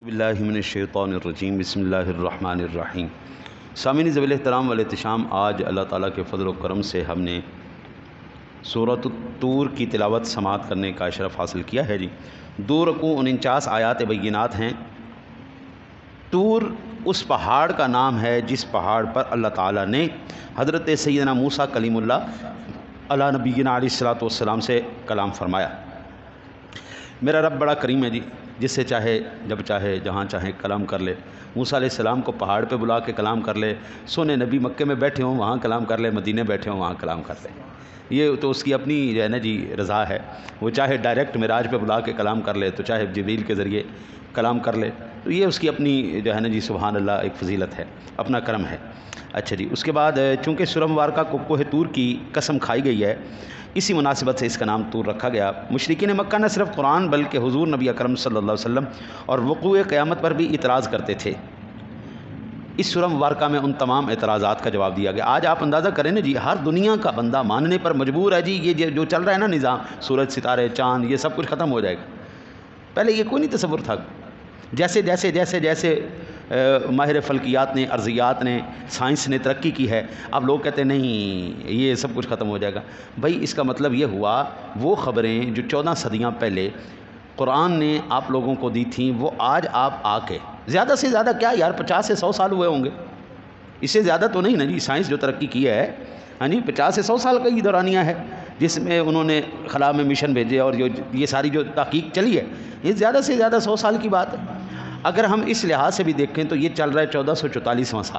باللہ من الشیطان الرجیم بسم اللہ الرحمن الرحیم۔ سامعین ذوی الاحترام والاحتشام، آج اللہ تعالیٰ کے فضل و کرم سے ہم نے سورۃ الطور کی تلاوت سماعت کرنے کا شرف حاصل کیا ہے۔ 2 رکوع 49 آیات بینات ہیں۔ طور اس پہاڑ کا نام ہے جس پہاڑ پر اللہ تعالیٰ نے حضرت سیدنا موسیٰ کلیم اللہ علیہ نبینا علیہ الصلوۃ والسلام سے کلام فرمایا۔ میرا رب بڑا کریم ہے جس سے چاہے جب چاہے جہاں چاہے کلام کر لے۔ موسیٰ علیہ السلام کو پہاڑ پہ بلا کے کلام کر لے، سونے نبی مکے میں بیٹھے ہوں وہاں کلام کر لے، مدینے بیٹھے ہوں وہاں کلام کر لے۔ یہ تو اس کی اپنی جو ہے نا رضا ہے۔ وہ چاہے ڈائریکٹ معراج پہ بلا کے کلام کر لے تو چاہے جبریل کے ذریعے کلام کر لے، تو یہ اس کی اپنی جو ہے نا سبحان اللہ ایک فضیلت ہے، اپنا کرم ہے۔ اچھا اس کے بعد چونکہ سورہ مبارکہ کو کوہ طور کی قسم کھائی گئی ہے، اسی مناسبت سے اس کا نام طور رکھا گیا۔ مشرکین مکہ نہ صرف قرآن بلکہ حضور نبی اکرم صلی اللہ علیہ وسلم اور وقوع قیامت پر بھی اعتراض کرتے تھے۔ اس سورہ مبارکہ میں ان تمام اعتراضات کا جواب دیا گیا۔ آج آپ اندازہ کریں نا ہر دنیا کا بندہ ماننے پر مجبور ہے یہ جو چل رہا ہے نا نظام، سورج ستارے چاند یہ سب کچھ ختم ہو جائے گا۔ پہلے یہ کوئی نہیں تصور تھا۔ جیسے جیسے جیسے جیسے ماہر فلکیات نے، ارضیات نے، سائنس نے ترقی کی ہے، اب لوگ کہتے ہیں نہیں یہ سب کچھ ختم ہو جائے گا۔ بھائی اس کا مطلب یہ ہوا وہ خبریں جو 14 صدیاں پہلے قرآن نے آپ لوگوں کو دی تھیں، وہ آج آپ آ کے زیادہ سے زیادہ کیا یار 50 سے 100 سال ہوئے ہوں گے، اس سے زیادہ تو نہیں نا سائنس جو ترقی کی ہے 50 سے 100 سال کا ہی دورانیہ ہے جس میں انہوں نے خلا میں مشن بھیجے اور یہ ساری جو تحقیق چلی ہے، یہ زیادہ سے زیادہ 100 سال کی بات ہے۔ اگر ہم اس لحاظ سے بھی دیکھیں تو یہ چل رہا ہے 1444واں سال،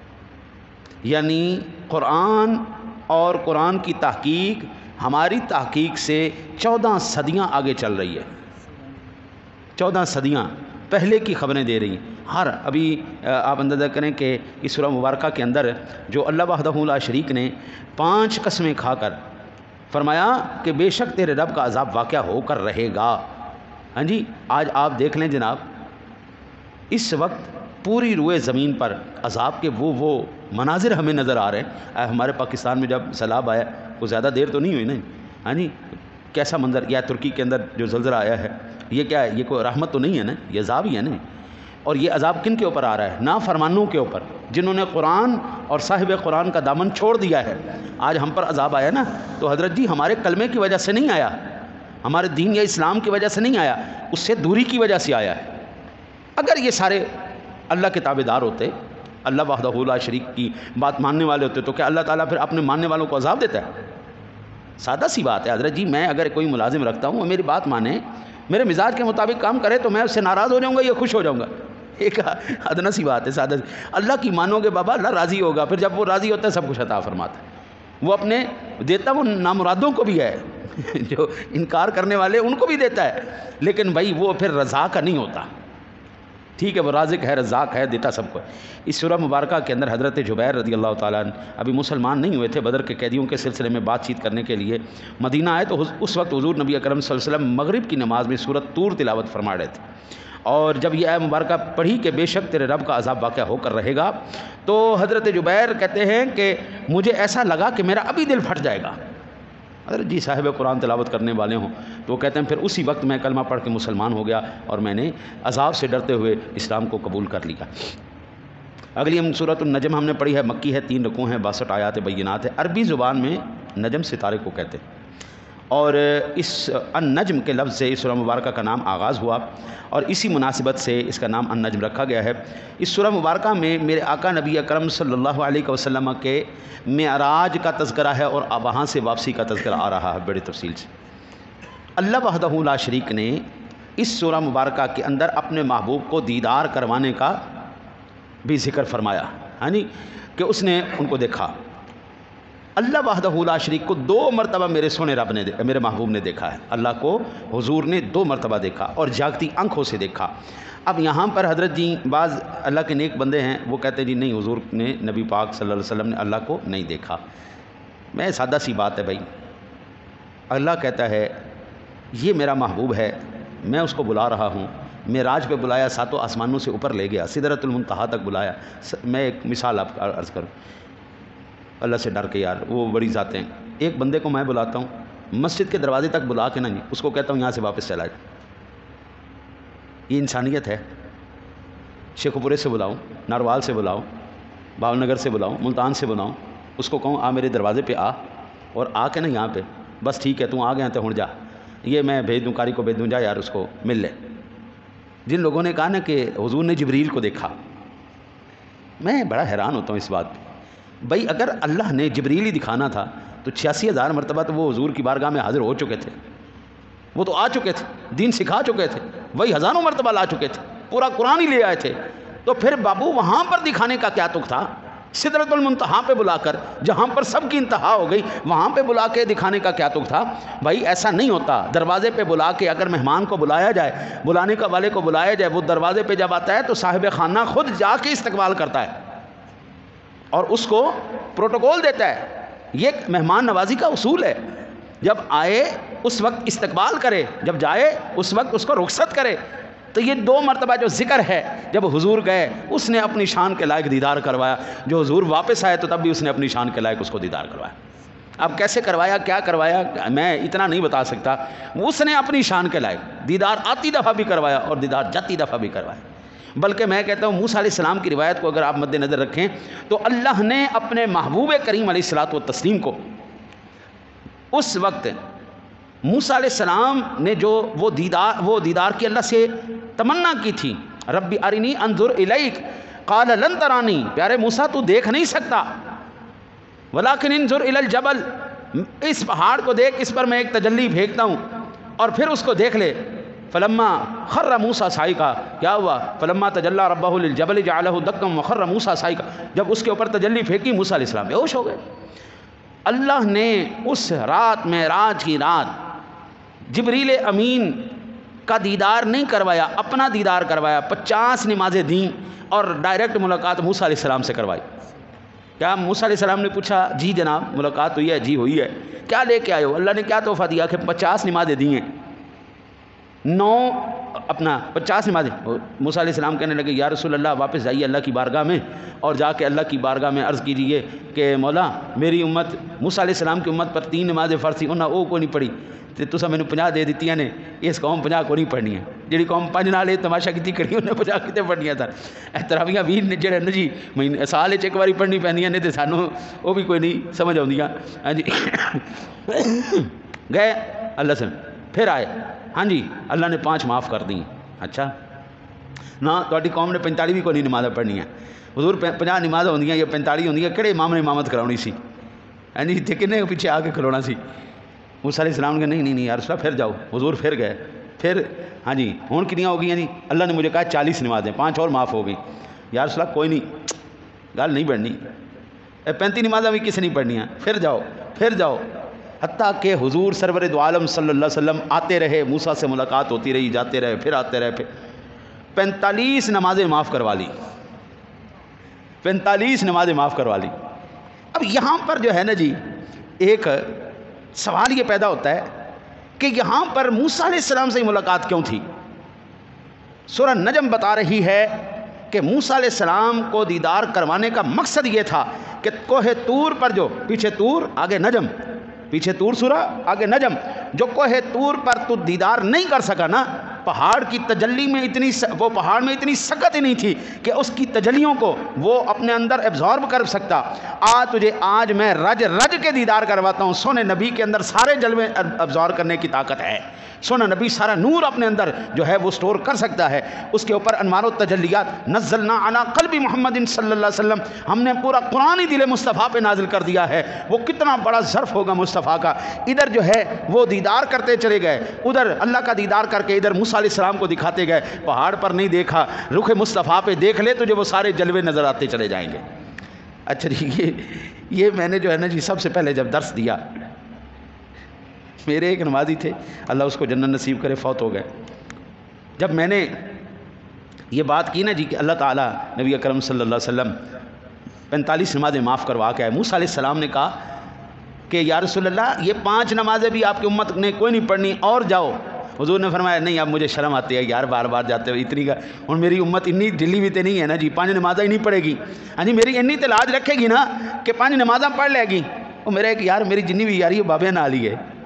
یعنی قرآن اور قرآن کی تحقیق ہماری تحقیق سے 14 صدیاں آگے چل رہی ہے۔ 14 صدیاں پہلے کی خبریں دے رہی ہیں۔ ابھی آپ اندازہ کریں کہ اس سورہ مبارکہ کے اندر جو اللہ وحدہ لا شریک نے 5 قسمیں کھا کر فرمایا کہ بے شک تیرے رب کا عذاب واقع ہو کر رہے گا۔ آج آپ دیکھ لیں جناب، اس وقت پوری روئے زمین پر عذاب کے وہ مناظر ہمیں نظر آ رہے ہیں۔ ہمارے پاکستان میں جب سیلاب آیا وہ زیادہ دیر تو نہیں ہوئی نا، کیسا منظر، یا ترکی کے اندر جو زلزلہ آیا ہے، یہ کیا ہے؟ یہ کوئی رحمت تو نہیں ہے نا، یہ عذاب ہی ہے نا۔ اور یہ عذاب کن کے اوپر آ رہا ہے؟ نافرمانوں کے اوپر، جنہوں نے قرآن اور صاحب قرآن کا دامن چھوڑ دیا ہے۔ آج ہم پر عذاب آیا نا تو حضرت ہمارے کلمے کی وجہ سے نہیں آیا، ہمارے دین یا اسلام کی وجہ سے نہیں آیا، اس سے دوری کی وجہ سے آیا ہے۔ اگر یہ سارے اللہ کے تابع دار ہوتے، اللہ وحدہ لا شریک کی بات ماننے والے ہوتے، تو کیا اللہ تعالیٰ پھر اپنے ماننے والوں کو عذاب دیتا ہے؟ سادہ سی بات ہے حضرت میں اگر کوئی ملازم رکھتا ہوں وہ میری بات مانے، میرے مزاج کے مطابق کام کرے، تو میں اس سے ناراض ہو جاؤں گا یا خوش ہو جاؤں گا؟ ایک ادنا سی بات ہے، سادہ سی۔ اللہ کی مانو گے بابا، اللہ راضی ہوگا، پھر جب وہ راضی ہوتا ہے سب کچھ عطا فرماتا ہے۔ وہ اپنے دیتا وہ نامرادوں کو بھی ہے جو انکار کرنے والے ان کو بھی دیتا ہے، لیکن بھائی وہ پھر رضا کا نہیں ہوتا۔ ٹھیک ہے، وہ رازق ہے، رزاق ہے، دیتا سب کو۔ اس سورہ مبارکہ کے اندر حضرت جبیر رضی اللہ تعالیٰ عنہ ابھی مسلمان نہیں ہوئے تھے، بدر کے قیدیوں کے سلسلے میں بات چیت کرنے کے لیے مدینہ آئے، تو اس وقت حضور نبی اکرم صلی اللہ علیہ وسلم مغرب کی نماز میں سورۃ طور تلاوت فرما رہے تھے، اور جب یہ آیت مبارکہ پڑھی کہ بے شک تیرے رب کا عذاب واقع ہو کر رہے گا، تو حضرت جبیر کہتے ہیں کہ مجھے ایسا لگا کہ میرا ابھی دل پھٹ جائے گا۔ حضرت صاحب قرآن تلاوت کرنے والے ہوں تو وہ کہتے ہیں پھر اسی وقت میں کلمہ پڑھ کے مسلمان ہو گیا اور میں نے عذاب سے ڈرتے ہوئے اسلام کو قبول کر لیا۔ اگلی ہم سورۃ النجم ہم نے پڑھی ہے، مکی ہے، 3 رکوع ہیں، 62 آیات بینات ہے۔ عربی زبان میں نجم ستارے کو کہتے ہیں، اور اس النجم کے لفظ سے اس سورہ مبارکہ کا نام آغاز ہوا، اور اسی مناسبت سے اس کا نام النجم رکھا گیا ہے۔ اس سورہ مبارکہ میں میرے آقا نبی اکرم صلی اللہ علیہ وسلم کے معراج کا تذکرہ ہے، اور وہاں سے واپسی کا تذکرہ آ رہا ہے بڑی تفصیل سے۔ اللہ وحدہ لا شریک نے اس سورہ مبارکہ کے اندر اپنے محبوب کو دیدار کروانے کا بھی ذکر فرمایا، کہ اس نے ان کو دیکھا۔ اللہ وحدہ لا شریک کو 2 مرتبہ میرے سونے رب نے میرے محبوب نے دیکھا ہے۔ اللہ کو حضور نے 2 مرتبہ دیکھا اور جاگتی آنکھوں سے دیکھا۔ اب یہاں پر حضرت بعض اللہ کے نیک بندے ہیں، وہ کہتے ہیں نہیں حضور نے، نبی پاک صلی اللہ علیہ وسلم نے اللہ کو نہیں دیکھا۔ میں سادہ سی بات ہے بھائی، اللہ کہتا ہے یہ میرا محبوب ہے، میں اس کو بلا رہا ہوں، معراج پہ بلایا، 7 آسمانوں سے اوپر لے گیا، سدرۃ المنتہا تک بلایا۔ میں ایک مثال آپ کا عرض کروں، اللہ سے ڈر کے یار، وہ بڑی ذاتیں، ایک بندے کو میں بلاتا ہوں مسجد کے دروازے تک بلا کے اس کو کہتا ہوں یہاں سے واپس چلا جائے، یہ انسانیت ہے؟ शेखपुरे से बुलाऊं, नारवाल से बुलाऊं, भावल नगर से बुलाऊं, मुल्तान से बुलाऊं, उसको कहूँ आ मेरे दरवाजे पे आ, और आ के ना यहाँ पे बस ठीक है तू आ गया तो हुण जा, ये मैं भेज दूँ, कारी को भेज दूँ, जा यार उसको मिल ले। जिन लोगों ने कहा ना कि हुजूर ने जिब्रील को देखा, मैं बड़ा हैरान होता हूँ इस बात पे। भाई अगर अल्लाह ने जिब्रील ही दिखाना था तो 86,000 मरतबा तो वो हुजूर की बारगाह में हाजिर हो चुके थे, वो तो आ चुके थे, दीन सिखा चुके थे, वही हज़ारों मरतबा ला चुके थे, पूरा कुरान ही ले आए थे। तो फिर बाबू वहाँ पर दिखाने का क्या तुक था? सिदरतुल मुंतहा पे बुलाकर, जहाँ पर सबकी इंतहा हो गई वहाँ पे बुला के दिखाने का क्या तुक था? भाई ऐसा नहीं होता। दरवाजे पे बुला के अगर मेहमान को बुलाया जाए, बुलाने का वाले को बुलाया जाए, वो दरवाजे पे जब आता है तो साहिब खाना खुद जाके इस्तकबाल करता है और उसको प्रोटोकॉल देता है। ये मेहमान नवाजी का उसूल है। जब आए उस वक्त इस्तकबाल करे, जब जाए उस वक्त उसको रुखसत करे। तो ये 2 मरतबा जो जिक्र है, जब हुजूर गए उसने अपनी शान के लायक दीदार करवाया, जो हुजूर वापस आए तो तब भी उसने अपनी शान के लायक उसको दीदार करवाया। अब कैसे करवाया, क्या करवाया, मैं इतना नहीं बता सकता। उसने अपनी शान के लायक दीदार आती दफ़ा भी करवाया और दीदार जाती दफ़ा भी करवाया। बल्कि मैं कहता हूँ मूसा अलैहिस्सलाम की रिवायत को अगर आप मद्देनज़र रखें तो अल्लाह ने अपने महबूब करीम अलैहिस्सलातु व तस्लीम को उस वक्त मूसा अलैहिस्सलाम ने जो वो दीदार की अल्लाह से तमन्ना की थी, रब्बी अरिनी अंजुर इलैक क़ाल लन तरानी, प्यारे मूसा तू देख नहीं सकता, वलाकिन इंजुर इलल जबल, इस पहाड़ को देख, इस पर मैं एक तजल्ली फेंकता हूँ और फिर उसको देख ले। फलम्मा खर्र मूसा साइका, क्या हुआ? फलम्मा तजल्ला रब्बहु लिल जबल जअलहु दक्कम व खर्र मूसा साइका, जब उसके ऊपर तजल्ली फेंकी मूसा अलैहिस्सलाम बेहोश हो गए। अल्लाह ने उस रात मेराज की रात जिब्रील अमीन का दीदार नहीं करवाया, अपना दीदार करवाया। 50 नमाज़ें दी और डायरेक्ट मुलाकात मूसा अलैहिस्सलाम से करवाई। क्या मूसा अलैहिस्सलाम ने पूछा, जी जनाब मुलाकात हुई है? जी हुई है। क्या लेके आए हो? अल्लाह ने क्या तोहफ़ा दिया कि 50 नमाज़ें दी हैं, 9 अपना 50 नमाज़ें। मूसा अलैहिस्सलाम कहने लगे, या रसूल अल्लाह वापस जाइए अल्लाह की बारगाह में और जाके अल्लाह की बारगाह में अर्ज़ कीजिए कि मौला मेरी उम्मत, मूसा अलैहिस्सलाम की उम्मत पर 3 नमाज़ें फ़र्ज़ थी, उन्हें वो को नहीं पढ़ी तो तुसा मैंने 50 दे दी ने, इस कौम 50 को नहीं पढ़नी है। जी कौम 5 नाल तमाशा की कड़ी उन्हें 50 कितने पढ़निया था। तरावियाँ 20 जो न जी महीने साल एक बारी पढ़नी पैंदियां ने, तो सानू वो भी कोई नहीं समझ आउंदियां। हाँ जी गए अल्लाह से, फिर आए, हाँ जी अल्लाह ने 5 माफ़ कर दी। अच्छा ना तुहाडी कौम ने 45 भी कोई नहीं नमाज़ पढ़नी है। हुजूर 50 नमाज़ होंदियां या 45 होंदियां, किहड़े इमाम ने इमामत कराउणी सी? हाँ जी इत्थे किन्ने पिछे आके खलोना सी? मूसा अलैहिस्सलाम ने नहीं यार रसूल फिर जाओ। हुजूर फिर गए, फिर हाँ जी हुण कितनियां हो गई जी? अल्लाह ने मुझे कहा 40 नमाज़ें, 5 और माफ़ हो गई। यार रसूल कोई नहीं, गल नहीं बढ़नी, 35 नमाज़ें भी किसी नहीं पढ़नियाँ, फिर जाओ फिर जाओ। हत्ता कि हुजूर सरवर दो आलम सल्लल्लाहु अलैहि वसल्लम आते रहे, मूसा से मुलाकात होती रही, जाते रहे, फिर आते रहे, फिर 45 नमाज़ें माफ़ करवा ली, 45 नमाज़ें माफ़ करवा ली। अब यहाँ पर जो है ना जी एक सवाल ये पैदा होता है कि यहाँ पर मूसा अलैहिस्सलाम से मुलाकात क्यों थी? सूरह नजम बता रही है कि मूसा अलैहिस्सलाम को दीदार करवाने का मकसद ये था कि कोहे तूर पर, जो पीछे तूर आगे नजम, पीछे तूर सूरह आगे नजम, जो कोहे तूर पर तू दीदार नहीं कर सका ना, पहाड़ की तजल्ली में इतनी, वो पहाड़ में इतनी सकत ही नहीं थी कि उसकी तजल्लियों को वो अपने अंदर एब्जॉर्ब कर सकता। तुझे आज मैं रज रज के दीदार करवाता हूँ। सोने नबी के अंदर सारे जलवे एब्जॉर्ब करने की ताकत है। सोना नबी सारा नूर अपने अंदर जो है वो स्टोर कर सकता है। उसके ऊपर अनवार तजल्लियात नज़्ज़लना अला क़ल्बि मुहम्मदिन सल्लल्लाहु अलैहि वसल्लम, हमने पूरा कुरान ही दिल मुस्तफ़ा पे नाजिल कर दिया है। वो कितना बड़ा ज़र्फ़ होगा मुस्तफ़ा का। इधर जो है वो दीदार करते चले गए, उधर अल्लाह का दीदार करके इधर मूसा अलैहिस्सलाम को दिखाते गए। पहाड़ पर नहीं देखा, रुख मुस्तफ़ा पे देख ले तुझे वो सारे जलवे नज़र आते चले जाएंगे। अच्छा जी ये मैंने जो है ना जी सबसे पहले जब दर्स दिया, मेरे एक नमाजी थे, अल्लाह उसको जन्नत नसीब करे, फौत हो गए। जब मैंने ये बात की ना जी कि अल्लाह ताला नबी अकरम सल्लल्लाहु अलैहि वसल्लम 45 नमाज़ें माफ़ करवा के आए, मूसा अलैहिस्सलाम ने कहा कि या रसूलल्लाह ये 5 नमाज़ें भी आपकी उम्मत ने कोई नहीं पढ़नी, और जाओ। हुजूर ने फरमाया नहीं अब मुझे शर्म आती है यार, बार बार जाते हुए इतनी का, और मेरी उम्मत इन्नी ढिली भी तो नहीं है ना जी, 5 नमाज़ें ही नहीं पढ़ेगी। हाँ जी मेरी इन्नी तो लाज रखेगी ना कि 5 नमाज़ें पढ़ लेगी। और मेरा एक यार मेरी जिन्नी भी यारी है बाबे नाल ही है,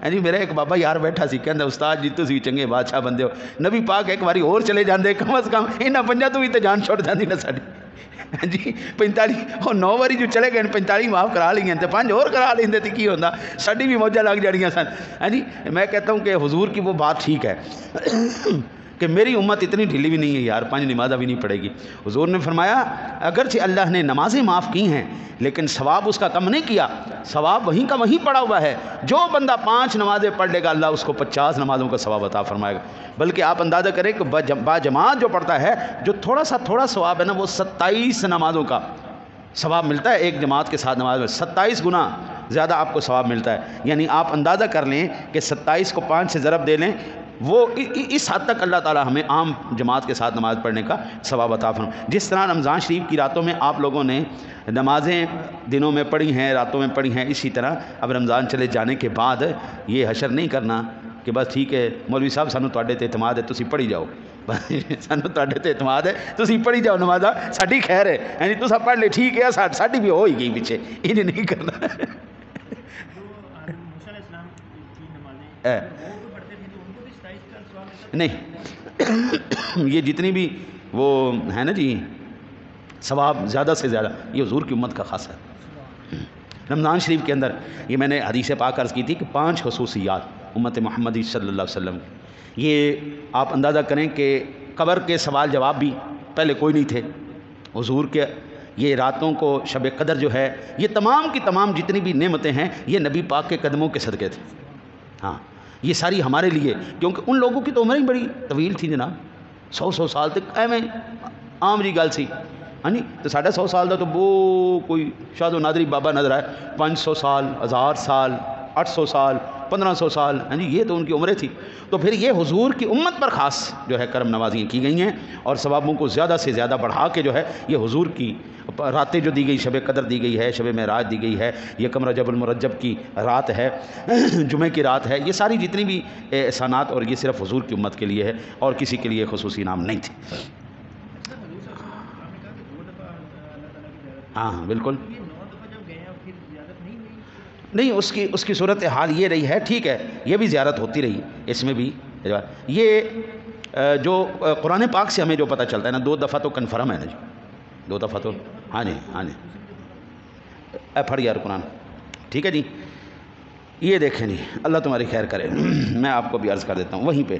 جی میرا ایک بابا یار بیٹھا سی کہندا استاد جی تسی چنگے بادشاہ بندے ہو، نبی پاک ایک باری اور چلے جاندے کم از کم انہاں پنجاں تو بھی تے جان چھوڑ جاندی نا ساڈی جی 45 اور 9 باری جو چلے گئے 45 معاف کرا لیں تے 5 اور کرا لیندے تے کی ہوندا ساڈی بھی موجاں لگ جاڑیاں سن جی میں کہتا ہوں کہ حضور کی وہ بات ٹھیک ہے کہ میری امت اتنی ڈھیلی بھی نہیں ہے یار 5 نمازیں بھی نہیں پڑھے گی. حضور نے فرمایا اگرچہ اللہ نے نمازیں معاف کی ہیں لیکن ثواب اس کا کم نہیں کیا، ثواب وہیں کا وہیں پڑا ہوا ہے. جو بندہ 5 نمازیں پڑھ لے گا اللہ اس کو 50 نمازوں کا ثواب عطا فرمائے گا. بلکہ آپ اندازہ کریں کہ با جماعت جو پڑھتا ہے جو تھوڑا ثواب ہے نا وہ 27 نمازوں کا ثواب ملتا ہے. ایک جماعت کے ساتھ نماز میں 27 گنا زیادہ آپ کو ثواب ملتا ہے. یعنی آپ اندازہ کر لیں کہ 27 کو 5 سے ضرب دے لیں، وہ اس حد تک اللہ تعالی ہمیں عام جماعت کے ساتھ نماز پڑھنے کا ثواب عطا فرمائے. جس طرح رمضان شریف کی راتوں میں آپ لوگوں نے نمازیں دنوں میں پڑھی ہیں، راتوں میں پڑھی ہیں، اسی طرح اب رمضان چلے جانے کے بعد یہ حشر نہیں کرنا کہ بس ٹھیک ہے مولوی صاحب سانو تواڈے تے اعتماد ہے تسی پڑھی جاؤ، سانو تواڈے تے اعتماد ہے تسی پڑھی جاؤ نمازاں ساڈی خیر ہے، یعنی تساں پڑھ لے ٹھیک ہے ساڈی بھی ہو ہی گئی پیچھے، یہ نہیں کرنا. نہیں یہ جتنی بھی وہ ہے نا جی ثواب زیادہ سے زیادہ یہ حضور کی امت کا خاص ہے. رمضان شریف کے اندر یہ میں نے حدیث پاک عرض کی تھی کہ 5 خصوصیات امت محمدی صلی اللہ علیہ وسلم، یہ آپ اندازہ کریں کہ قبر کے سوال جواب بھی پہلے کوئی نہیں تھے. حضور کے یہ راتوں کو شب قدر جو ہے یہ تمام کی تمام جتنی بھی نعمتیں ہیں یہ نبی پاک کے قدموں کے صدقے تھے. ہاں یہ ساری ہمارے لیے، کیونکہ ان لوگوں کی تو عمریں بڑی طویل تھی جناب، 100 سال تک ایویں عام جی گل سی. ہاں جی تو 150 سال دا تو وہ کوئی شاہد و نادری بابا نظر آئے، 500 سال 1000 سال 800 سال 1500 سال، ہاں جی یہ تو ان کی عمریں تھی. تو پھر یہ حضور کی امت پر خاص جو ہے کرم نوازیاں کی گئی ہیں اور ثوابوں کو زیادہ سے زیادہ بڑھا کے جو ہے یہ حضور کی راتیں جو دی گئی، شب قدر دی گئی ہے، شب معراج دی گئی ہے، یکم رجب المرجب کی رات ہے، جمعہ کی رات ہے، یہ ساری جتنی بھی احسانات اور یہ صرف حضور کی امت کے لیے ہے اور کسی کے لیے خصوصی نام نہیں تھے. ہاں بالکل نہیں، اس کی صورت حال یہ رہی ہے، ٹھیک ہے یہ بھی زیارت ہوتی رہی، اس میں بھی یہ جو قرآن پاک سے ہمیں جو پتہ چلتا ہے نا 2 دفعہ تو کنفرم ہے نا جی، 2 دفعہ تو ہاں جی پڑھ یار قرآن، ٹھیک ہے جی. یہ دیکھیں جی اللہ تمہاری خیر کرے. میں آپ کو بھی عرض کر دیتا ہوں وہیں پہ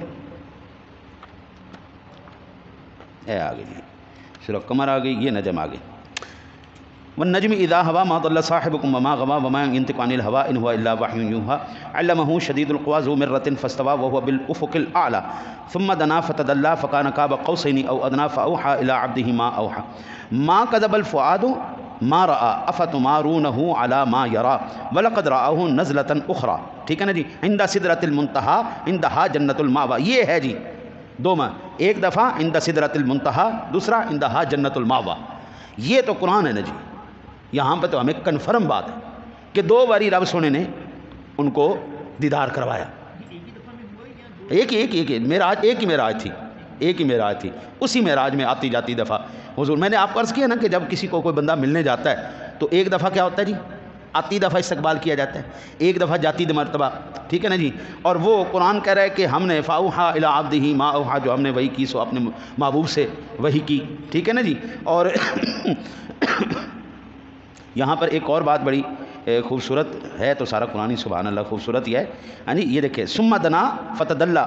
آگے جی سورہ قمر آ گئی، یہ نجم آ گئی. والنجم اذا هوى ما ضل صاحبكم وما غوى وما ينطق عن الهوى ان هو الا وحي يوحى علمه شديد القوى ذو مرة فاستوى وهو بالافق الاعلى ثم دنا فتدلى فكان قاب قوسين او ادنى فاوحى الى عبده ما اوحى ما كذب الفؤاد ما راى افتمارونه على ما يرى ولقد رآه نزلة اخرى. ٹھیک ہے نا جی، عند سدرۃ المنتہى عندها جنۃ المأوى. یہ ہے جی 2 ماں، ایک دفعہ عند سدرۃ المنتہى، دوسرا عندها جنۃ المأوى. یہ تو قرآن ہے نا جی، یہاں پہ تو ہمیں کنفرم بات ہے کہ 2 باری رب سونے نے ان کو دیدار کروایا. ایک ہی معراج تھی، اسی معراج میں آتی جاتی دفعہ حضور. میں نے آپ کو عرض کیا نا کہ جب کسی کو کوئی بندہ ملنے جاتا ہے تو ایک دفعہ کیا ہوتا ہے جی، آتی دفعہ استقبال کیا جاتا ہے، ایک دفعہ جاتی مرتبہ، ٹھیک ہے نا جی. اور وہ قرآن کہہ رہا ہے کہ ہم نے فاوحا الی عبدہ ما اوحا، جو ہم نے وہی کی سو اپنے محبوب سے وہی کی، ٹھیک ہے نا جی. اور یہاں پر ایک اور بات بڑی خوبصورت ہے، تو سارا قرآن سبحان اللہ خوبصورت ہی ہے. ہاں جی یہ دیکھیں ثم دنا فتدلى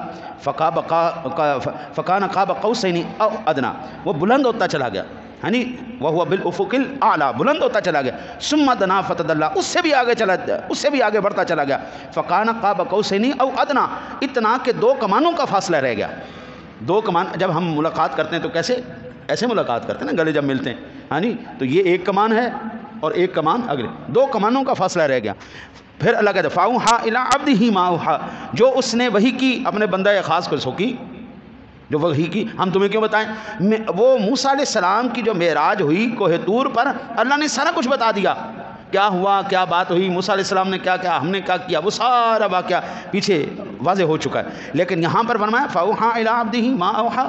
فكان قاب قوسين او ادنى، وہ بلند ہوتا چلا گیا، ہاں جی وهو بالافق الاعلى، بلند ہوتا چلا گیا. ثم دنا فتدلى، اس سے بھی آگے بڑھتا چلا گیا. فكان قاب قوسين او ادنى، اتنا کہ 2 کمانوں کا فاصلہ رہ گیا. 2 کمان، جب ہم ملاقات کرتے ہیں تو کیسے ایسے ملاقات کرتے ہیں نا گلے جب ملتے ہیں، ہاں جی تو یہ 1 کمان ہے اور 1 کمان اگلے، 2 کمانوں کا فاصلہ رہ گیا. پھر اللہ کہتا ہے فاوحا الی عبدہ ما اوحا، جو اس نے وہی کی اپنے بندہ خاص کو کی، جو وہی کی. ہم تمہیں کیوں بتائیں؟ وہ موسیٰ علیہ السلام کی جو معراج ہوئی کوہ طور پر، اللہ نے سارا کچھ بتا دیا، کیا ہوا، کیا بات ہوئی، موسیٰ علیہ السلام نے کیا کیا، ہم نے کیا کیا، وہ سارا واقعہ پیچھے واضح ہو چکا ہے. لیکن یہاں پر فرمایا فاوحا الی عبدہ ما اوحا،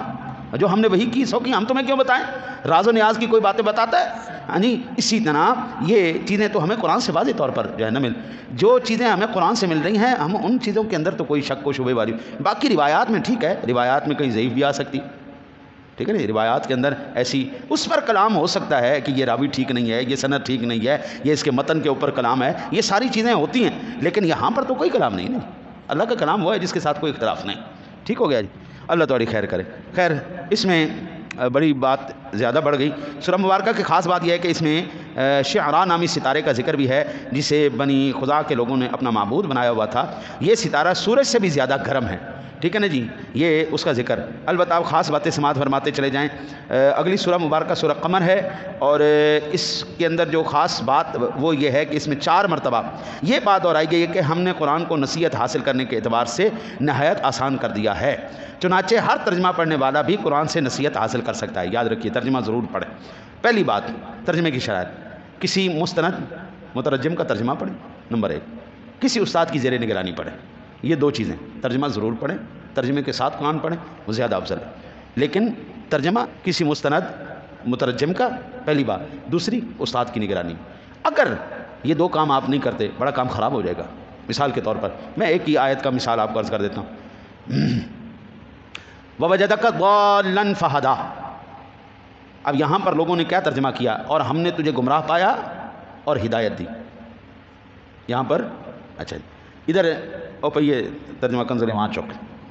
جو ہم نے وہی کی سو کی ہم تمہیں کیوں بتائیں؟ راز و نیاز کی کوئی باتیں بتاتا ہے؟ ہاں جی، اسی طرح یہ چیزیں تو ہمیں قرآن سے واضح طور پر جو ہے نا جو چیزیں ہمیں قرآن سے مل رہی ہیں، ہم ان چیزوں کے اندر تو کوئی شک و شبہ والی، باقی روایات میں ٹھیک ہے، روایات میں کہیں ضعیف بھی آ سکتی، ٹھیک ہے نا، روایات کے اندر ایسی اس پر کلام ہو سکتا ہے کہ یہ راوی ٹھیک نہیں ہے، یہ سند ٹھیک نہیں ہے، یہ اس کے متن کے اوپر کلام ہے، یہ ساری چیزیں ہوتی ہیں، لیکن یہاں پر تو کوئی کلام نہیں نا، اللہ کا کلام وہ ہے جس کے ساتھ کوئی اختلاف نہیں. ٹھیک ہو گیا جی، اللہ تمہاری خیر کرے. خیر اس میں بڑی بات زیادہ بڑھ گئی. سورہ مبارکہ کی خاص بات یہ ہے کہ اس میں شعراء نامی ستارے کا ذکر بھی ہے، جسے بنی خدا کے لوگوں نے اپنا معبود بنایا ہوا تھا. یہ ستارہ سورج سے بھی زیادہ گرم ہے، ٹھیک ہے نا جی، یہ اس کا ذکر. البتہ آپ خاص باتیں سماعت فرماتے چلے جائیں. اگلی سورہ مبارکہ سورہ قمر ہے، اور اس کے اندر جو خاص بات وہ یہ ہے کہ اس میں 4 مرتبہ یہ بات دہرائی گئی ہے کہ ہم نے قرآن کو نصیحت حاصل کرنے کے اعتبار سے نہایت آسان کر دیا ہے. چنانچہ ہر ترجمہ پڑھنے والا بھی قرآن سے نصیحت حاصل کر سکتا ہے. یاد رکھیے ترجمہ ضرور پڑھیں. پہلی بات ترجمے کی شرائط، کسی مستند مترجم کا ترجمہ پڑھیں. نمبر 1، کسی استاد کی زیر نگرانی پڑھیں. یہ 2 چیزیں، ترجمہ ضرور پڑھیں، ترجمے کے ساتھ قرآن پڑھیں، وہ زیادہ افضل ہے. لیکن ترجمہ کسی مستند مترجم کا پہلی بات، دوسری استاد کی نگرانی. اگر یہ 2 کام آپ نہیں کرتے بڑا کام خراب ہو جائے گا. مثال کے طور پر میں ایک ہی آیت کا مثال آپ کو عرض کر دیتا ہوں. وَوَجَدَكَ ضَالًّا فَهَدَىٰ. اب یہاں پر لوگوں نے کیا ترجمہ کیا؟ اور ہم نے تجھے گمراہ پایا اور ہدایت دی. یہاں پر اچھا ادھر یہ ترجمہ کنزل وہاں چوک.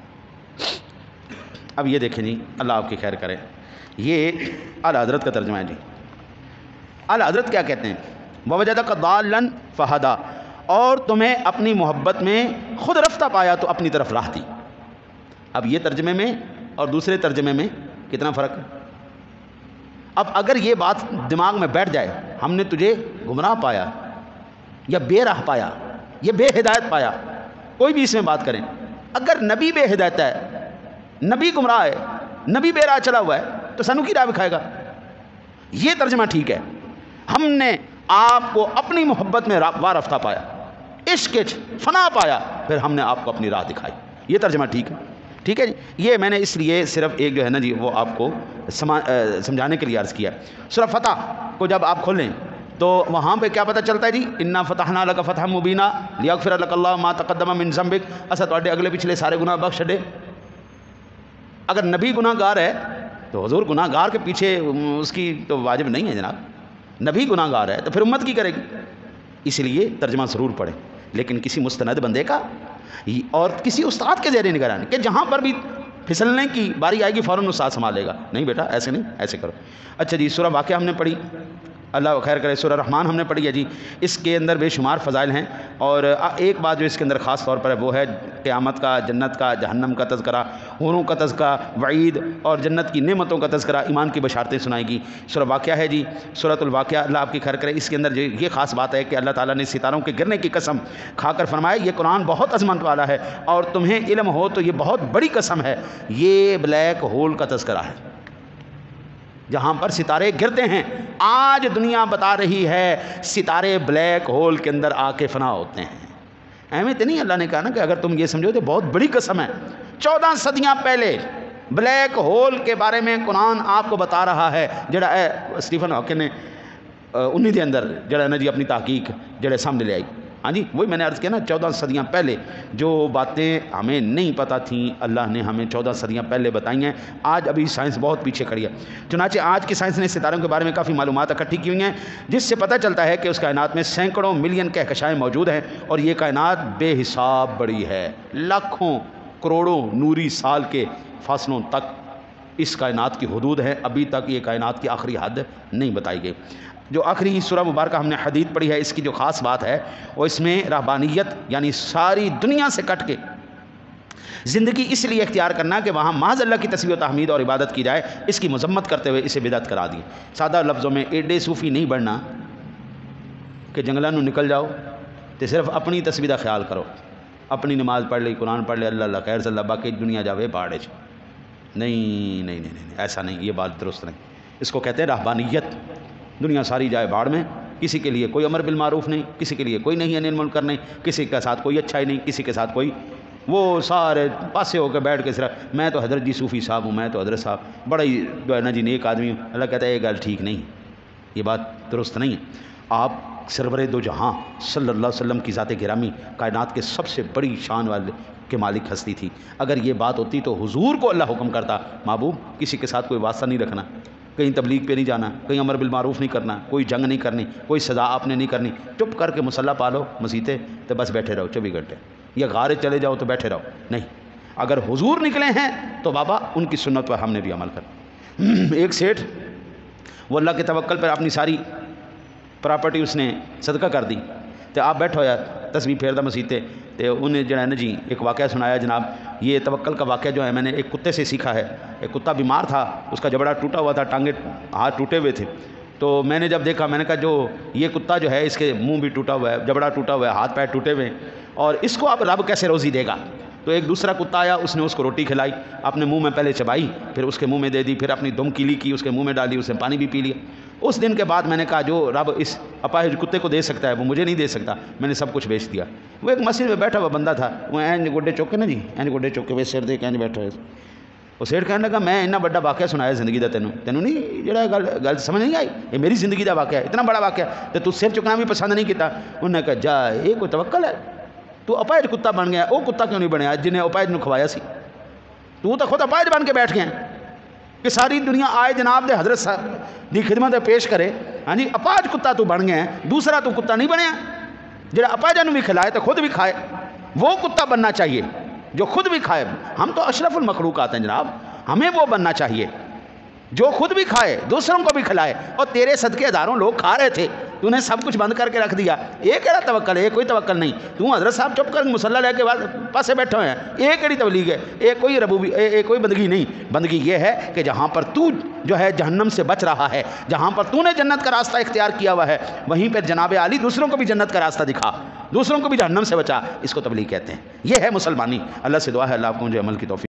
اب یہ دیکھیں جی، اللہ آپ کی خیر کرے، یہ اعلیٰ حضرت کا ترجمہ ہے جی. اعلیٰ حضرت کیا کہتے ہیں؟ وَوَجَدَكَ ضَالًّا فَهَدَىٰ، اور تمہیں اپنی محبت میں خود رفتہ پایا تو اپنی طرف راہ دی. اب یہ ترجمے میں اور دوسرے ترجمے میں کتنا فرق ہے؟ اب اگر یہ بات دماغ میں بیٹھ جائے، ہم نے تجھے گمراہ پایا یا بے راہ پایا یا بے ہدایت پایا، کوئی بھی اس میں بات کریں، اگر نبی بے ہدایت ہے، نبی گمراہ ہے، نبی بے راہ چلا ہوا ہے، تو سنو کی راہ دکھائے گا. یہ ترجمہ ٹھیک ہے. ہم نے آپ کو اپنی محبت میں وارفتہ پایا، عشق فنا پایا، پھر ہم نے آپ کو اپنی راہ دکھائی. یہ ترجمہ ٹھیک ہے. ٹھیک ہے جی. یہ میں نے اس لیے صرف ایک جو ہے نا جی وہ آپ کو سمجھانے کے لیے عرض کیا. سورہ فتح کو جب آپ کھولیں تو وہاں پہ کیا پتہ چلتا ہے جی؟ انا فتحنا لک فتحا مبینا لیغفر لک اللہ ما تقدم من ذنبک. اسا تواڈے اگلے پچھلے سارے گناہ بخش دے. اگر نبی گناہ گار ہے تو حضور گناہ گار کے پیچھے اس کی تو واجب نہیں ہے جناب. نبی گناہ گار ہے تو پھر امت کی کرے گی. اس لیے ترجمہ ضرور پڑھیں، لیکن کسی مستند بندے کا اور کسی استاد کے زیر نگرانی، کہ جہاں پر بھی پھسلنے کی باری آئے گی فوراً استاد سنبھالے گا. نہیں بیٹا ایسے نہیں، ایسے کرو. اچھا جی، سورہ واقعہ ہم نے پڑھی، اللہ خیر کرے. سورہ رحمان ہم نے پڑھی ہے جی. اس کے اندر بے شمار فضائل ہیں، اور ایک بات جو اس کے اندر خاص طور پر ہے وہ ہے قیامت کا، جنت کا، جہنم کا تذکرہ، حوروں کا تذکرہ، وعید اور جنت کی نعمتوں کا تذکرہ، ایمان کی بشارتیں سنائے گی. سورہ واقعہ ہے جی، سورۃ الواقعہ. اللہ آپ کی خیر کرے. اس کے اندر یہ خاص بات ہے کہ اللہ تعالیٰ نے ستاروں کے گرنے کی قسم کھا کر فرمایا یہ قرآن بہت عظمت والا ہے، اور تمہیں علم ہو تو یہ بہت بڑی قسم ہے. یہ بلیک ہول کا تذکرہ ہے جہاں پر ستارے گرتے ہیں. آج دنیا بتا رہی ہے ستارے بلیک ہول کے اندر آ کے فنا ہوتے ہیں. اہمیت نہیں. اللہ نے کہا نا کہ اگر تم یہ سمجھو تو بہت بڑی قسم ہے. 14 صدیاں پہلے بلیک ہول کے بارے میں قرآن آپ کو بتا رہا ہے، جڑا اسٹیفن ہاکنگ نے 19 دے اندر جڑا نا جی اپنی تحقیق جڑے سامنے لے آئی. ہاں جی، وہی میں نے عرض کیا نا، 14 صدیاں پہلے جو باتیں ہمیں نہیں پتہ تھیں اللہ نے ہمیں 14 صدیاں پہلے بتائی ہیں. آج ابھی سائنس بہت پیچھے کھڑی ہے. چنانچہ آج کی سائنس نے ستاروں کے بارے میں کافی معلومات اکٹھی کی ہوئی ہیں، جس سے پتہ چلتا ہے کہ اس کائنات میں سینکڑوں ملین کہکشائیں موجود ہیں، اور یہ کائنات بے حساب بڑی ہے. لاکھوں کروڑوں نوری سال کے فاصلوں تک اس کائنات کی حدود ہے. ابھی تک یہ کائنات کی آخری حد نہیں بتائی گئی. جو آخری سورہ مبارکہ ہم نے حدید پڑھی ہے، اس کی جو خاص بات ہے وہ اس میں رہبانیت یعنی ساری دنیا سے کٹ کے زندگی اس لیے اختیار کرنا کہ وہاں محض اللہ کی تسبیح و تحمید اور عبادت کی جائے، اس کی مذمت کرتے ہوئے اسے بدعت کرا دی. سادہ لفظوں میں ایڈے صوفی نہیں بننا کہ جنگلاں نو نکل جاؤ تو صرف اپنی تسبیح دا خیال کرو، اپنی نماز پڑھ لی، قرآن پڑھ لے، اللہ اللہ خیر صلی اللہ، باقی دنیا جاوے پہاڑے چ. نہیں، ایسا نہیں، یہ بات درست نہیں. اس کو کہتے ہیں رہبانیت. دنیا ساری جائے باڑ میں، کسی کے لیے کوئی امر بالمعروف نہیں، کسی کے لیے کوئی نہیں انل منکر نہیں، کسی کے ساتھ کوئی اچھائی نہیں، کسی کے ساتھ کوئی وہ سارے پاسے ہو کے بیٹھ کے صرف میں تو حضرت جی صوفی صاحب ہوں، میں تو حضرت صاحب بڑا ہی جو ہے نا جی نیک آدمی ہوں. اللہ کہتا ہے یہ گل ٹھیک نہیں، یہ بات درست نہیں ہے. آپ سرور دو جہاں صلی اللہ علیہ وسلم کی ذات گرامی کائنات کے سب سے بڑی شان والے کے مالک ہستی تھی. اگر یہ بات ہوتی تو حضور کو اللہ حکم کرتا محبوب کسی کے ساتھ کوئی واسطہ نہیں رکھنا، کہیں تبلیغ پہ نہیں جانا، کہیں امر بالمعروف نہیں کرنا، کوئی جنگ نہیں کرنی، کوئی سزا آپ نے نہیں کرنی، چپ کر کے مصلی پالو مسیطے تو بس بیٹھے رہو 24 گھنٹے، یا غارے چلے جاؤ تو بیٹھے رہو. نہیں، اگر حضور نکلے ہیں تو بابا ان کی سنت پر ہم نے بھی عمل کرنا. ایک سیٹھ وہ اللہ کے توکل پر اپنی ساری پراپرٹی اس نے صدقہ کر دی، تو آپ بیٹھو یا تسبیح پھیردا مسیطے. تو انہیں جو ہے نا جی ایک واقعہ سنایا جناب. یہ توکل کا واقعہ جو ہے میں نے ایک کتے سے سیکھا ہے. ایک کتا بیمار تھا، اس کا جبڑا ٹوٹا ہوا تھا، ٹانگیں ہاتھ ٹوٹے ہوئے تھے. تو میں نے جب دیکھا میں نے کہا جو یہ کتا جو ہے اس کے منہ بھی ٹوٹا ہوا ہے، جبڑا ٹوٹا ہوا ہے، ہاتھ پیر ٹوٹے ہوئے ہیں، اور اس کو اب رب کیسے روزی دے گا؟ تو ایک دوسرا کتا آیا، اس نے اس کو روٹی کھلائی، اپنے منہ میں پہلے چبائی، پھر اس کے منہ میں دے دی، پھر اپنی دم کیلی کی اس کے منہ میں ڈالی، اس نے پانی بھی پی لیا. اس دن کے بعد میں نے کہا جو رب اس اپاہج کتے کو دے سکتا ہے وہ مجھے نہیں دے سکتا. میں نے سب کچھ بیچ دیا. وہ ایک مسجد میں بیٹھا ہوا بندہ تھا، وہ این گوڈے چوکے نا جی، این گوڈے چوکے ہوئے سر دے کے بیٹھا ہے. وہ سیٹھ کہنے لگا میں اتنا بڑا واقعہ سنایا زندگی دا تینوں نہیں جڑا گل سمجھ نہیں آئی، یہ میری زندگی دا واقعہ ہے، اتنا بڑا واقعہ ہے تو سر چکنا بھی پسند نہیں کیتا. انہوں نے کہا جا یہ کوئی توکل ہے؟ تو اپاہج کتا بن گیا، وہ کتا کیوں نہیں بنیا جنہیں اپاہج نو کھوایا سی؟ تو خود اپاہج بن کے بیٹھ گیا کہ ساری دنیا آئے جناب دے حضرت صاحب دی خدمت پیش کرے. ہاں جی، اپاہج کتا تو بن گیا، دوسرا تو کتا نہیں بنیا جڑا اپاہجاں نو بھی کھلائے تو خود بھی کھائے. وہ کتا بننا چاہیے جو خود بھی کھائے. ہم تو اشرف المخلوقات ہیں جناب، ہمیں وہ بننا چاہیے جو خود بھی کھائے دوسروں کو بھی کھلائے. اور تیرے صدقے ہزاروں لوگ کھا رہے تھے، تو نے سب کچھ بند کر کے رکھ دیا. یہ کہڑا توکل ہے؟ یہ کوئی توکل نہیں. تو حضرت صاحب چپ کر مصلی لے کے بعد پاسے بیٹھے ہوئے ہیں، یہ کہڑی تبلیغ ہے؟ یہ کوئی کوئی بندگی نہیں. بندگی یہ ہے کہ جہاں پر تو جو ہے جہنم سے بچ رہا ہے، جہاں پر تو نے جنت کا راستہ اختیار کیا ہوا ہے، وہیں پہ جناب عالی دوسروں کو بھی جنت کا راستہ دکھا، دوسروں کو بھی جہنم سے بچا. اس کو تبلیغ کہتے ہیں. یہ ہے مسلمانی. اللہ سے دعا ہے اللہ آپ کو مجھے عمل کی توفیق